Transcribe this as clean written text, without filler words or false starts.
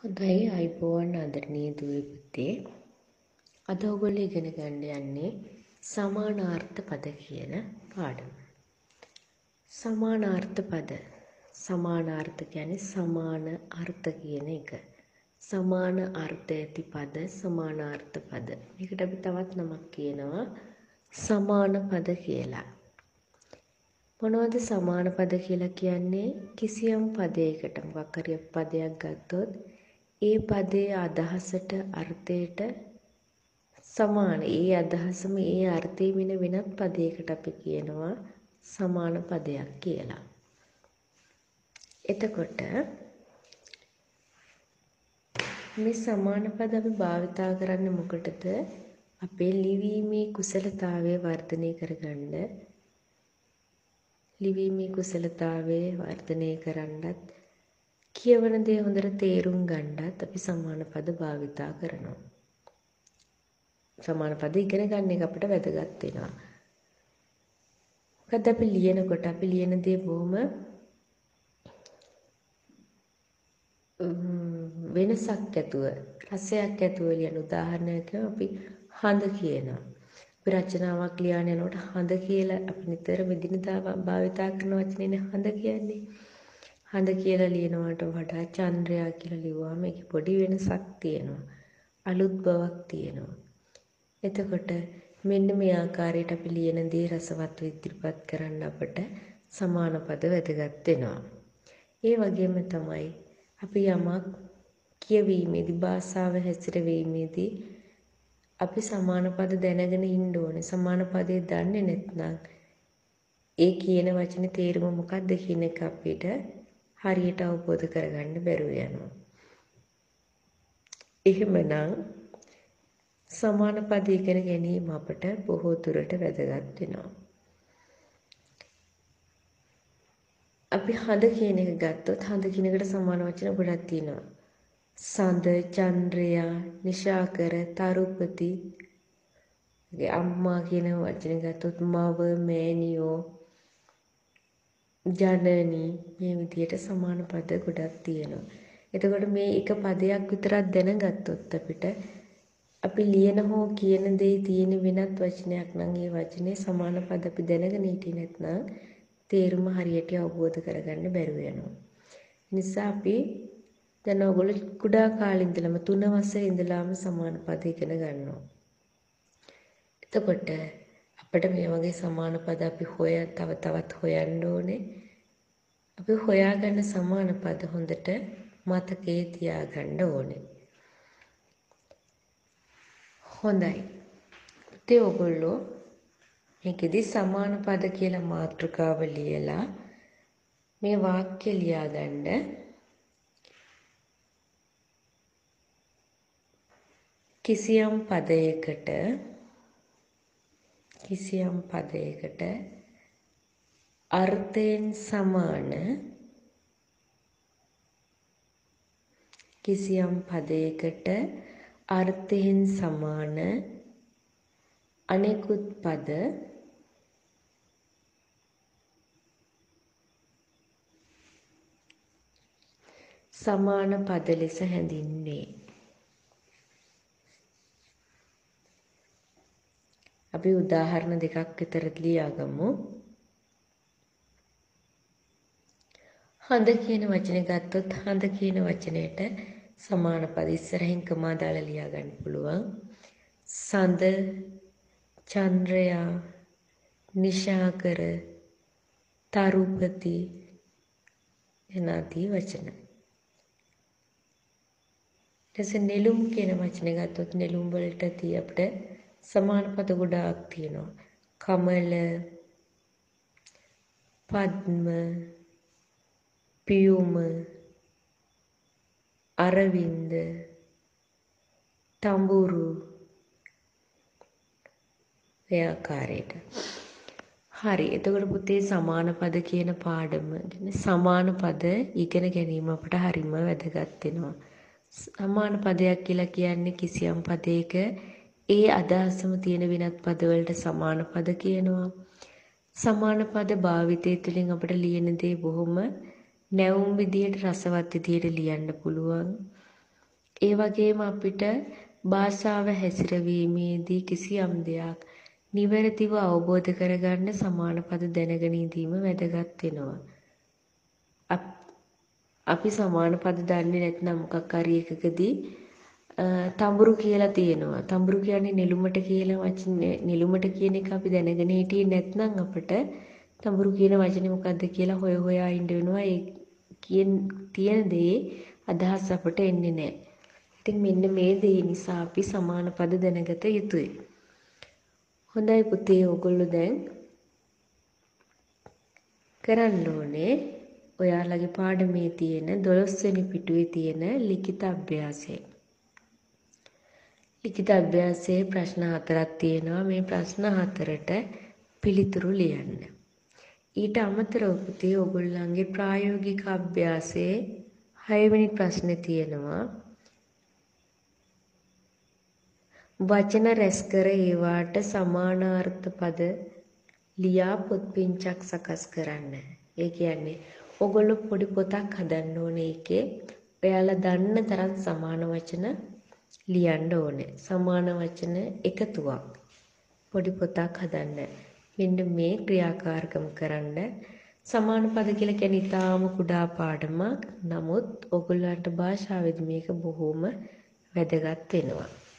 හොඳයි අයිබෝවන් ආදරණීය දුවේ පුතේ. අද ඔයගොල්ලෝ ඉගෙන ගන්න යන්නේ සමානාර්ථ පද කියන පාඩම. සමානාර්ථ පද. සමානාර්ථ කියන්නේ සමාන අර්ථ කියන එක. සමාන අර්ථ ඇති පද සමානාර්ථ පද. මේකට අපි තවත් නමක් කියනවා සමාන පද කියලා. මොනවද සමාන පද කියලා කියන්නේ? කිසියම් පදයකට මොකක් හරි පදයක් ගත්තොත් ඒ පදයේ අදහසට අර්ථයට සමාන ඒ අදහසම ඒ අර්ථයේ වෙන වෙනත් පදයකට අපි කියනවා සමාන පදයක් කියලා. එතකොට මේ සමාන පද අපි භාවිතා කරන්නේ මොකටද? අපේ ලිවීමේ කුසලතාවය වර්ධනය කරගන්න. ලිවීමේ කුසලතාවය වර්ධනය කරන්නත් කියවන දේ හොඳට තේරුම් ගන්නත් අපි සමාන පද භාවිතා කරනවා. සමාන පද ඉගෙන ගන්න එක අපිට වැදගත් වෙනවා. මොකද අපි ලියනකොට අපි ලියන දේ බොහොම වෙනසක් ඇතුව රසයක් ඇතුව ලියන උදාහරණයක් අපි හඳ කියනවා. අපි රචනාවක් ලියන යනකොට හඳ කියලා අපි නිතර මෙදිනදා භාවිතා කරන වචනේනේ හඳ කියන්නේ. හඳ කියලා ලියනවට වඩා චන්ද්‍රයා කියලා ලිව්වම ඒකේ පොඩි වෙනසක් තියෙනවා. අලුත් බවක් තියෙනවා. එතකොට මෙන්න මේ ආකාරයට අපි ලියන දේ රසවත් ඉදිරිපත් කරන්න අපට සමාන පද වැදගත් වෙනවා. ඒ වගේම තමයි අපි යමක් කියවීමේදී භාෂාව හැසිරවීමේදී අපි සමාන පද දැනගෙන ඉන්න ඕනේ. සමාන පදේ දන්නේ නැත්නම් ඒ කියන වචනේ තේරුම මොකක්ද කියන එක අපිට හරියට අවබෝධ කරගන්න බැරුව යනවා. එහෙමනම් සමාන පද ඉගෙන ගැනීම අපට බොහෝ දුරට වැදගත් වෙනවා. අපි හඳ කියන එක ගත්තොත් හඳ කියන එකට සමාන වචන ගොඩක් තියෙනවා. සඳ, චන්ද්‍රයා, නිශාකර, තරුපති. අම්මා කියන වචන ගත්තොත් මව, මෑණියෝ, ජනනි මේ විදිහට සමාන පද ගොඩක් තියෙනවා. එතකොට මේ එක පදයක් විතරක් දැනගත්තොත් අපිට අපි ලියන හෝ කියන දේ තියෙන වෙනත් වචනයක් නම් ඒ වචනේ සමාන පද අපි දැනගෙන හිටියේ නැත්නම් තේරුම හරියට අවබෝධ කරගන්න බැරුව යනවා. නිසා අපි දැන් ඔයගොල්ලෝ කුඩා කාලේ ඉඳලම 3 වසරේ ඉඳලාම සමාන පද ඉගෙන ගන්නවා. එතකොට අපිට මේ වගේ සමාන පද අපි තවත් හොයන්න ඕනේ. අපි හොයාගන්න සමාන පද හොඳට මතකයේ තියාගන්න ඕනේ. හොඳයි. ඉතින් ඔයගොල්ලෝ මේකෙදි සමාන පද කියලා මාතෘකාව ලියලා මේ වාක්‍ය ලියාගන්න. කිසියම් පදයකට අර්ථයෙන් සමාන අනෙකුත් පද සමාන පද ලෙස හැඳින්වේ. අපි උදාහරණ දෙකක් විතර ලියාගමු. හඳ කියන වචනේ ගත්තොත් හඳ කියන වචනයට සමාන පද ඉස්සරහින් කමා දාලා ලියා ගන්න පුළුවන්. සඳ, චන්ද්‍රයා, නිශාකර, තරුපති යනාදී වචන. ඊටසේ නෙළුම් කියන වචනේ ගත්තොත් නෙළුම් වලට අපිට සමාන පද ගොඩාක් තියෙනවා. කමල, පද්ම, පියුම, අරවින්ද, තඹුරු මේ ආකාරයට. හරි. එතකොට පුතේ සමාන පද කියන පාඩම සමාන පද ඉගෙන ගැනීම අපට හරිම වැදගත් වෙනවා. සමාන පදයක් කියලා කියන්නේ කිසියම් පදයක ඒ අදහසම තියෙන වෙනත් පදවලට සමාන පද කියනවා. සමාන පද භාවිතය තුළින් අපිට ලියන දේ බොහොම නැවුම් විදියට රසවත් විදියට ලියන්න පුළුවන්. ඒ වගේම අපිට භාෂාව හැසිරවීමේදී කිසියම් දෙයක් නිවැරදිව අවබෝධ කරගන්න සමාන පද දැනගෙන ඉඳීම වැදගත් වෙනවා. අපි සමාන පද දන්නේ නැත්නම් මොකක් හරි එකකදී තඹුරු කියලා තියෙනවා. තඹුරු කියන්නේ නෙළුමට කියලා වචනේ නෙළුමට කියන එක අපි දැනගෙන හිටියේ නැත්නම් අපිට තඹුරු කියන වචනේ මොකද්ද කියලා හොය හොයා ඉන්න වෙනවා. ඒ තියෙන දේ අදහස් අපට එන්නේ නැහැ. ඉතින් මෙන්න මේ දේ නිසා අපි සමාන පද දැනගත යුතුයි. හොඳයි පුතේ ඔයගොල්ලෝ දැන් කරන්න ඕනේ ඔයාලගේ පාඩමේ තියෙන 12 වෙනි පිටුවේ තියෙන ලිඛිත අභ්‍යාසය. ලිඛිත අභ්‍යාසයේ ප්‍රශ්න 4ක් තියෙනවා. මේ ප්‍රශ්න 4ට පිළිතුරු ලියන්න. ඊට අමතරව පුතේ ඔයගොල්ලන්ගේ ප්‍රායෝගික අභ්‍යාසයේ 6 වෙනි ප්‍රශ්නේ තියෙනවා. වචන රැස් කර ඒවාට සමානාර්ථ පද ලියා පොත් පිංචක් සකස් කරන්න. ඒ කියන්නේ ඔයගොල්ලෝ පොඩි පොතක් හදන්න ඕනේ. ඒකේ ඔයාලා දන්න තරම් සමාන වචන ලියන්න ඕනේ. සමාන වචන එකතුවක් පොඩි පොතක් හදන්න. මෙන්න මේ ක්‍රියාකාරකම් කරන්න. සමාන පද කියලා කියන්නේ ඊටාම කුඩා පාඩමක්. නමුත් ඔයගොල්ලන්ට භාෂාවේදී මේක බොහොම වැදගත් වෙනවා.